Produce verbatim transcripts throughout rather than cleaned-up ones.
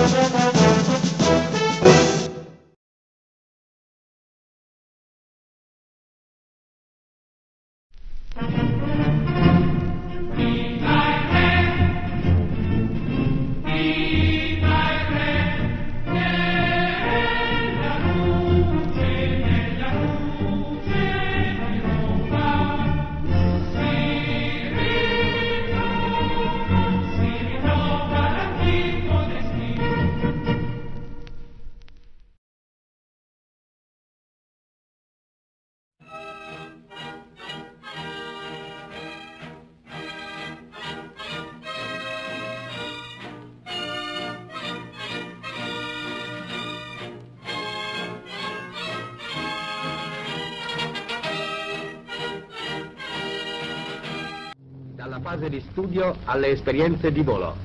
Dalla fase di studio alle esperienze di volo.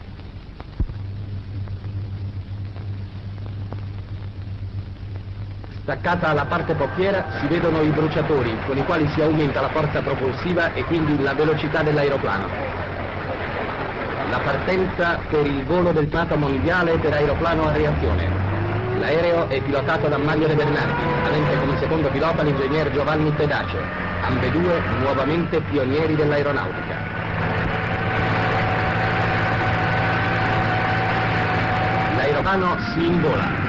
Staccata la parte poppiera si vedono i bruciatori, con i quali si aumenta la forza propulsiva e quindi la velocità dell'aeroplano. La partenza per il volo del Nato mondiale per aeroplano a reazione. L'aereo è pilotato da Mario De Bernardi, avente come secondo pilota l'ingegner Giovanni Tedace, ambedue nuovamente pionieri dell'aeronautica. L'aeroplano si invola.